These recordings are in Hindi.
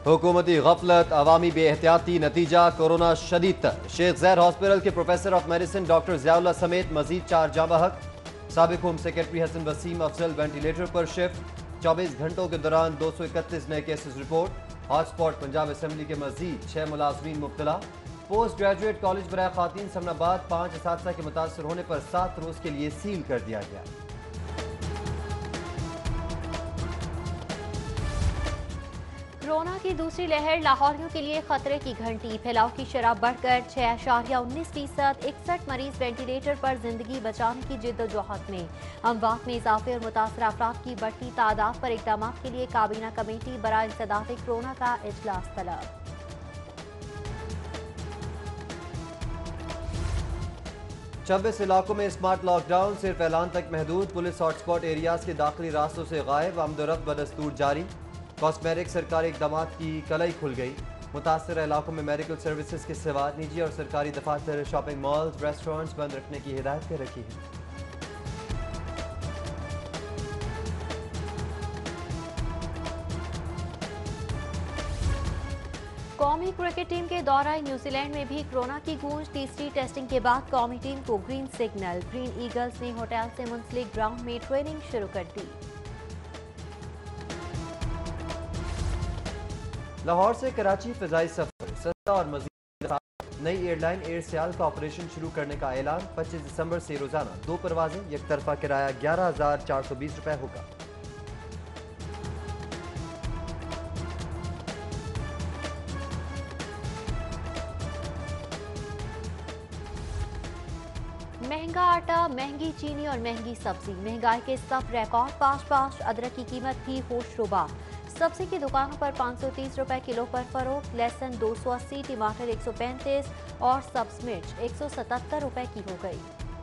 हुकूमती गफलत, अवामी बेहतियाती, नतीजा कोरोना शदीद तर। शेख ज़ैद हॉस्पिटल के professor of medicine doctor Ziaullah समेत मजीद 4 जाँ बहक। साबिक home secretary Hasan Wasim Afzal ventilator पर शिफ्ट। 24 घंटों के दौरान 231 नए cases report. Hotspot Punjab assembly के मजीद 6 मुलाजमीन मुब्तला। पोस्ट ग्रेजुएट कॉलेज बराए खातीन समनाबाद 5 असातिज़ा के मुतासर होने पर 7 रोज के लिए सील कर दिया गया। कोरोना की दूसरी लहर लाहौरियों के लिए खतरे की घंटी। फैलाव की शरह बढ़कर 6.19%। 61 मरीज वेंटिलेटर पर जिंदगी बचाने की जिद्दोजहद में। अमवात में इजाफे और मुतासर अफराद की बढ़ती तादाद पर इकदाम के लिए काबीना कमेटी बराए इंसदाद कोरोना का इजलास तलब। 26 इलाकों में स्मार्ट लॉकडाउन, सिर्फ ऐलान तक महदूद। पुलिस हॉटस्पॉट एरियाज के दाखिली रास्तों से गायब। आमदोरफ्त बदस्तूर जारी। कॉस्मेटिक सरकारी इकदाम की कलई खुल गई। मुतासर इलाकों में मेडिकल सर्विसेज के सिवा निजी और सरकारी दफातर, शॉपिंग मॉल्स, रेस्टोरेंट्स बंद रखने की हिदायत कर रखी है। कौमी क्रिकेट टीम के दौरान न्यूजीलैंड में भी कोरोना की गूंज। तीसरी टेस्टिंग के बाद कौमी टीम को ग्रीन सिग्नल। ग्रीन ईगल्स ने होटल से मुंसलिक ग्राउंड में ट्रेनिंग शुरू कर दी। लाहौर से कराची फिजाई सफर सस्ता और मजीद। नई एयरलाइन एयर सियाल का ऑपरेशन शुरू करने का ऐलान। 25 दिसंबर से रोजाना 2 परवाजें। एक तरफा किराया 11,420 रुपए होगा। महंगा आटा, महंगी चीनी और महंगी सब्जी। महंगाई के सब रिकॉर्ड पाश। अदरक की कीमत भी होशरुबा। सब्जी की दुकानों पर 530 रुपए किलो पर फरोख्त। लहसुन 280, टमाटर 135 और सब्ज मिर्च 177 रुपए की हो गई।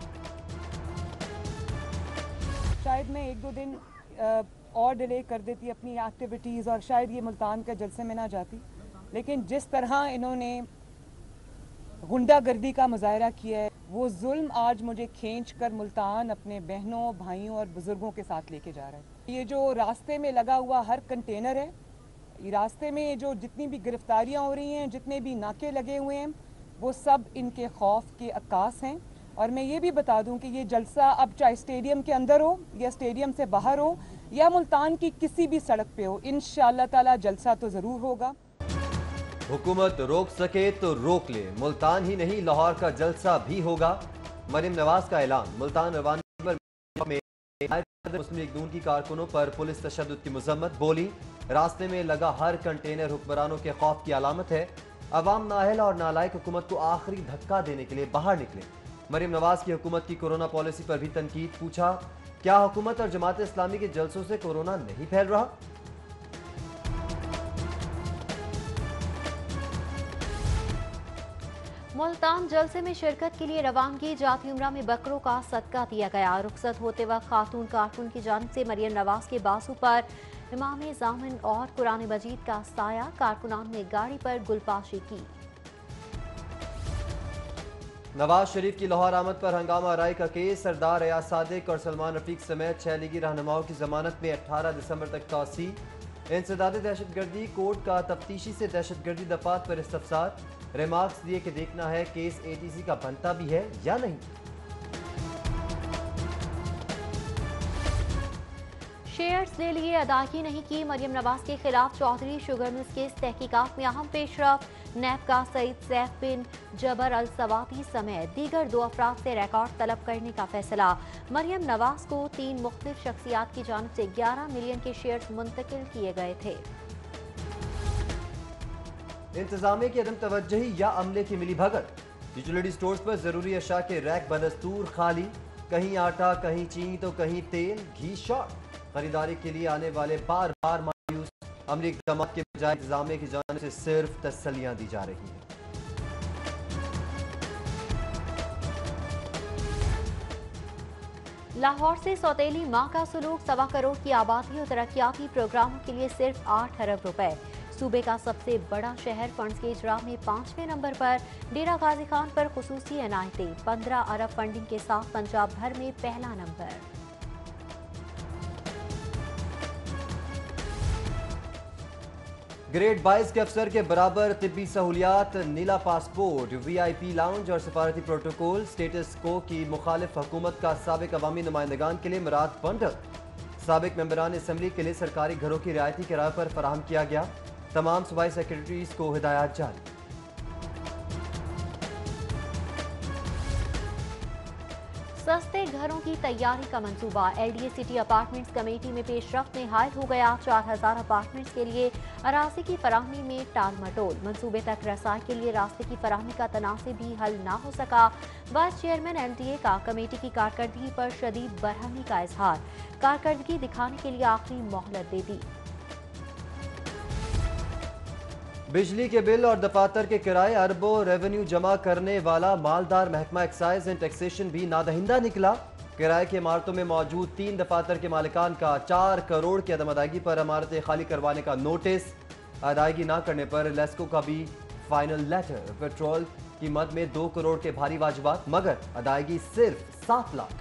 शायद मैं 1-2 दिन और डिले कर देती अपनी एक्टिविटीज़ और शायद ये मुल्तान के जलसे में ना जाती, लेकिन जिस तरह इन्होंने गुंडागर्दी का मुजाहरा किया है, वो जुल्म आज मुझे खींच कर मुल्तान अपने बहनों, भाइयों और बुजुर्गों के साथ लेके जा रहा है। ये जो रास्ते में लगा हुआ हर कंटेनर है, ये रास्ते में जो जितनी भी गिरफ्तारियां हो रही हैं, जितने भी नाके लगे हुए हैं, वो सब इनके खौफ के अक्कास हैं। और मैं ये भी बता दूं कि ये जलसा अब चाहे स्टेडियम के अंदर हो या स्टेडियम से बाहर हो या मुल्तान की किसी भी सड़क पे हो, इंशाअल्लाह ताला जलसा तो ज़रूर होगा। हुकूमत रोक सके तो रोक ले, मुल्तान ही नहीं लाहौर का जलसा भी होगा। मरियम नवाज का ऐलान। मुल्तान रवानी में मुस्लिम लीग नून की कारकुनों पर पुलिस तशद्दुद की मजम्मत। बोली, रास्ते में लगा हर कंटेनर हुक्मरानों के खौफ की अलामत है। अवाम नाअहल और नालायक हुकूमत को आखिरी धक्का देने के लिए बाहर निकले। मरियम नवाज की हुकूमत की कोरोना पॉलिसी पर भी तनकीद। पूछा, क्या हुकूमत और जमात इस्लामी के जलसों से कोरोना नहीं फैल रहा? मुल्तान जलसे में शिरकत के लिए रवानगी। जाती उम्रा में बकरों का सदका दिया गया। रुखसत होते वक्त खातून कारकुन की जानिब से मरियम नवाज के बाजू पर इमाम जामिन और कुरान मजीद का साया। कारकुनान ने गाड़ी पर गुलपाशी की। नवाज शरीफ की लाहौर आमद पर हंगामा राय का केस। सरदार रियाज सादिक और सलमान रफीक समेत 6 लीगी रहनुमाओं की जमानत में 18 दिसंबर तक तौसी। इंसदाद दहशतगर्दी कोर्ट का तफ्तीशी से दहशतगर्दी दफात पर इस्तफसार। रिमार्क्स दिए कि देखना है केस ATC का बनता भी है या नहीं। शेयर्स ले लिए, अदायगी नहीं की। मरियम नवाज के खिलाफ चौधरी शुगर मिल्स केस तहकीकात में अहम पेशरफ। नैब का सईद सैफ बिन जबर अल सवाती समेत दीगर 2 अफराद से रिकॉर्ड तलब करने का फैसला। मरियम नवाज को 3 मुख्तलिफ शख्सियात की जानिब से 11 मिलियन के शेयर्स मुंतकिल किए गए थे। इंतजामिया की अदम तवज्जुही या अमले की मिली भगत। यूटिलिटी स्टोर्स पर जरूरी अशा के रैक बदस्तूर खाली। कहीं आटा, कहीं चीनी तो कहीं तेल, घी शॉर्ट। खरीदारी के लिए आने वाले बार बार मायूस। अमली इक़दाम के बजाय इंतजामिया की जानिब से सिर्फ तसल्लियां दी जा रही हैं। लाहौर से सौतेली माँ का सुलूक। 1.25 करोड़ की आबादी और तरक्याती प्रोग्रामों के लिए सिर्फ 8 अरब रुपए। सूबे का सबसे बड़ा शहर फंड्स के इजरा में 5वें नंबर पर। डेरा गाजी खान पर खुसूसी अनायतें। 15 अरब फंडिंग के साथ पंजाब भर में पहला नंबर। ग्रेड 22 के अफसर के बराबर तिब्बी सहूलियात, नीला पासपोर्ट, VIP लाउंज और सफारती प्रोटोकॉल, स्टेटस को की मुखालिफ हुकूमत का साबिक अवामी नुमाइंदगान के लिए मुराद बंडल। साबिक मेंबरान असम्बली के लिए सरकारी घरों की रियायती किराए पर फराहम किया गया। तमाम सूबाई सेक्रेटरीज को हिदायत जारी। सस्ते घरों की तैयारी का मंसूबा LDA सिटी अपार्टमेंट्स कमेटी में पेशरफ्त में हायल हो गया। 4000 अपार्टमेंट्स के लिए अराजी की फराहमी में टाल मटोल। मंसूबे तक रसाई के लिए रास्ते की फराहमी का तनाज़े भी हल ना हो सका। वाइस चेयरमैन LDA का कमेटी की कारकर्दगी पर शदीद बरहमी का इजहार। कारकर्दगी दिखाने के लिए आखिरी मोहलत दे दी। बिजली के बिल और दफातर के किराए, अरबों रेवेन्यू जमा करने वाला मालदार महकमा एक्साइज एंड टैक्सेशन भी नादहिंदा निकला। किराए की इमारतों में मौजूद 3 दफातर के मालिकान का 4 करोड़ की अदम अदायगी पर इमारतें खाली करवाने का नोटिस। अदायगी ना करने पर लेस्को का भी फाइनल लेटर। पेट्रोल कीमत में 2 करोड़ के भारी वाजिबात, मगर अदायगी सिर्फ 7 लाख।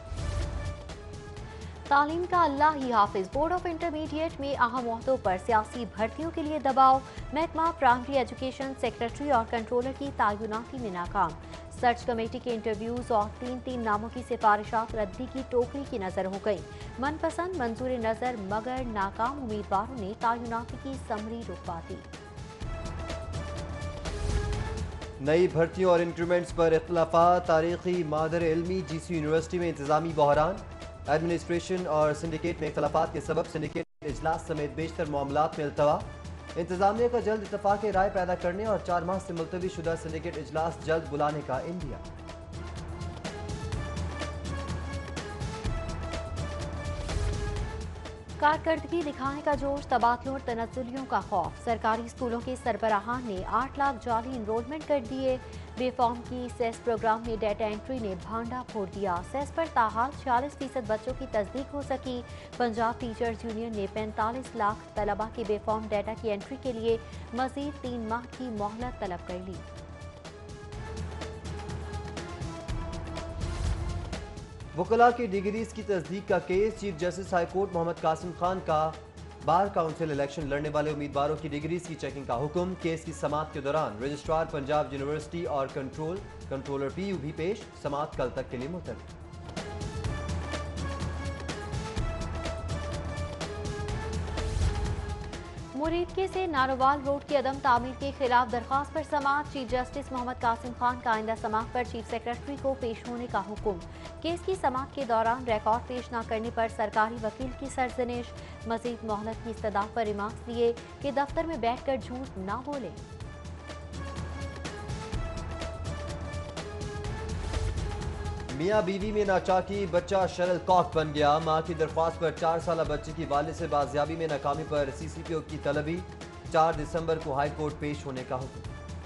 तालीम का अल्लाह ही हाफिज। बोर्ड ऑफ इंटरमीडिएट में अहम ओहदों पर सियासी भर्तियों के लिए दबाव। महकमा प्राइमरी एजुकेशन सेक्रेटरी और कंट्रोलर की तैनाती में नाकाम। सर्च कमेटी के इंटरव्यूज और 3 नामों की सिफारिशात रद्दी की टोकरी की नजर हो गई। मनपसंद मंजूर नजर, मगर नाकाम उम्मीदवारों ने तैनाती की समरी रुकवा दी। नई भर्तियों और इंक्रीमेंट्स पर इख्तिलाफात। तारीखी मादर इल्मी GC यूनिवर्सिटी में इंतजामी बहरान। एडमिनिस्ट्रेशन और सिंडिकेट में इख्तिलाफात के सबब सिंडिकेट इजलास समेत बेशतर मामलात में अल्तवा। इंतजामिया का जल्द इत्तफाक राय पैदा करने और 4 माह से मुलतवी शुदा सिंडिकेट इजलास जल्द बुलाने का इंडिया। कारकर्दगी दिखाने का जोश, तबादलों और तनज़्ज़ुलियों का खौफ। सरकारी स्कूलों के सरबराहान ने 8 लाख जाली इनरोलमेंट कर दिए। बेफॉर्म की सेस प्रोग्राम में डेटा एंट्री ने भांडा फोड़ दिया। सेस पर ताहाल 46% बच्चों की तस्दीक हो सकी। पंजाब टीचर्स यूनियन ने 45 लाख तलबा के बेफॉर्म डेटा की एंट्री के लिए मजीद 3 माह की मोहलत तलब कर ली। वकला की डिग्रीज की तस्दीक का case. Chief justice high court Mohammad Qasim Khan का बार काउंसिल इलेक्शन लड़ने वाले उम्मीदवारों की डिग्रीज की चेकिंग का हुक्म। केस की समाअत के दौरान रजिस्ट्रार पंजाब यूनिवर्सिटी और कंट्रोलर PU भी पेश। समाअत कल तक के लिए मुलतवी। मुरीदके से नारोवाल रोड की अदम तामीर के खिलाफ दरख्वास्त पर समाअत। चीफ जस्टिस मोहम्मद कासिम खान का आइंदा समाअत पर चीफ सेक्रेटरी को पेश होने का हुक्म। केस की समाअत के दौरान रिकॉर्ड पेश न करने पर सरकारी वकील की सरजनिश। मजीद मोहलत की इस्तदा पर रिमार्क्स दिए कि दफ्तर में बैठकर झूठ न बोले। मियाँ बीवी में नाचाकी, बच्चा शरल कॉक बन गया। मां की दरख्वास्त पर 4 साल बच्चे की वालिद से बाजियाबी में नाकामी पर CCPO की तलबी। 4 दिसंबर को हाई कोर्ट पेश होने का हुक्म।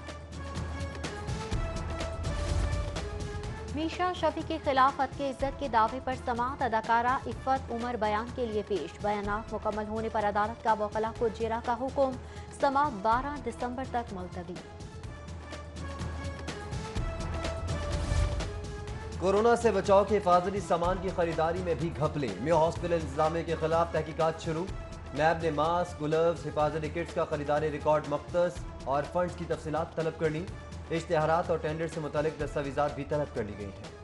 मीशा शफी के खिलाफ हद के इज्जत के दावे पर समाअत। अदाकारा इफ़त उमर बयान के लिए पेश। बयानात मुकम्मल होने पर अदालत का वकला को जेरा का हुक्म। समाअत 12 दिसंबर तक मुलतवी। कोरोना से बचाव के हिफाजती सामान की खरीदारी में भी घपले। म्यो हॉस्पिटल इंतजामिया के खिलाफ तहकीकात शुरू। नैब ने मास्क, ग्लव्स, हिफाजती किट्स का खरीदारी रिकॉर्ड मख्तस और फंड्स की तफसीलात तलब कर ली। इश्तिहारात और टेंडर से मुतालिक दस्तावेजात भी तलब कर ली गई हैं।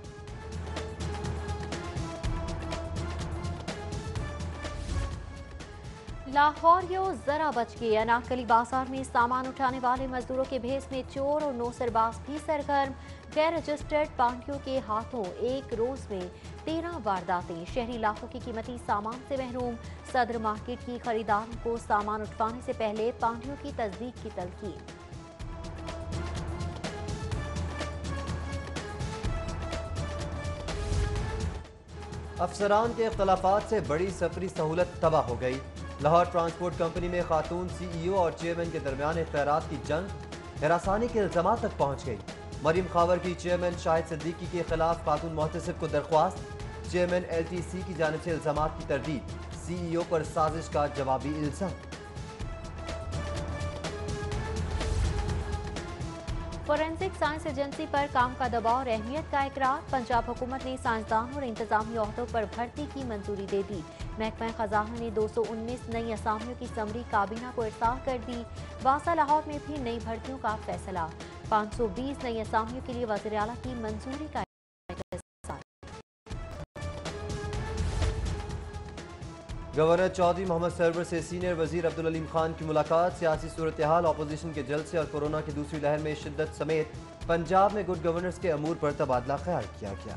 लाहौर यो जरा बच गए। अनारकली बाजार में सामान उठाने वाले मजदूरों के भेस में चोर और नौसरबाज भी सरगर्म। गैर रजिस्टर्ड पांडियों के हाथों एक रोज में 13 वारदातें। शहरी इलाकों की कीमती सामान से महरूम। सदर मार्केट की खरीदारों को सामान उठवाने से पहले पांडियों की तस्दीक की तलकीन। अफसरान के इख्तलाफात से बड़ी सफरी सहूलत तबाह हो गई। लाहौर ट्रांसपोर्ट कंपनी में खातून CEO और चेयरमैन के दरमियान इख्तियारात की जंग हिरासानी के इल्जाम तक पहुंच गई। मरीम खावर की चेयरमैन शाहिद सिद्दीकी के खिलाफ खातून मोहतसिब को दरख्वास्त। चेयरमैन LTC की जानिब से इल्जाम की तरदीद। CEO पर साजिश का जवाबी इल्जाम। फोरेंसिक साइंस एजेंसी पर काम का दबाव और अहमियत का इकरार। पंजाब हुकूमत ने साइंसदान और इंतजामी ओहदों पर भर्ती की मंजूरी दे दी। महकमा खजाना ने 219 नई असामियों की समरी काबीना को इरसाल कर दी। वासा लाहौर में भी नई भर्तियों का फैसला। 520 नई असामियों के लिए वज़ीर आला की मंजूरी का। गवर्नर चौधरी मोहम्मद सरवर से सीनियर वजीर अब्दुल अलीम खान की मुलाकात। सियासी सूरत हाल, अपोजिशन के जलसे और कोरोना की दूसरी लहर में शिद्दत समेत पंजाब में गुड गवर्नेंस के अमूर पर तबादला ख्याल किया गया।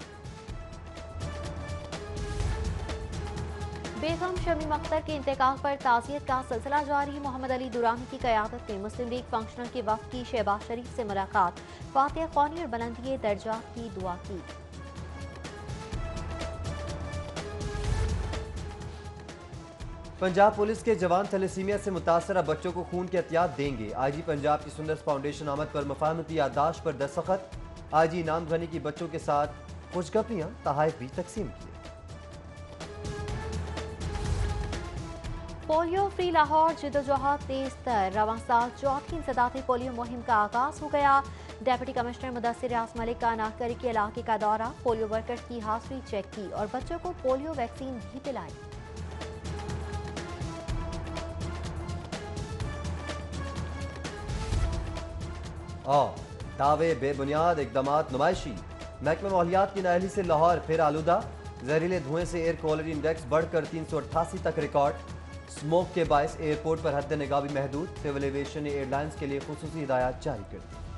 बेगम शमीम अख्तर के इंतकाल पर ताज़ियत का सिलसिला जारी। मोहम्मद अली दुरानी की क़यादत में मुस्लिम लीग फंक्शनल के वफ़द की शहबाज शरीफ से मुलाकात। फातिहा ख़वानी और बुलंदी दर्जात की दुआ की। पंजाब पुलिस के जवान थैलेसीमिया से मुतासरा बच्चों को खून की एहतियात देंगे। आईजी पंजाब की सुंदर फाउंडेशन आमद पर मफाहमती याददाश्त पर दस्तखत। आईजी इनाम गनी की बच्चों के साथ खुशगपियां तहाइफ भी तकसीम किए। पोलियो फ्री लाहौर जिद्दोजहद तेज तर। रवां साल चौथी इंसदादी पोलियो मुहिम का आगाज हो गया। डेप्यूटी कमिश्नर मुदस्सिर रियाज मलिक का नागरी के इलाके का दौरा। पोलियो वर्कर्स की हाजिरी चेक की और बच्चों को पोलियो वैक्सीन भी पिलाई। और दावे बेबुनियाद इकदामात नुमाइशी। महकमा माहौलियात की नाअहली से लाहौर फिर आलूदा। जहरीले धुएं से एयर क्वालिटी इंडेक्स बढ़कर 388 तक रिकॉर्ड। स्मोक के बायस एयरपोर्ट पर हद निगाह भी महदूद। सिविल एविएशन ने एयरलाइंस के लिए खुसूसी हिदायत जारी कर दी।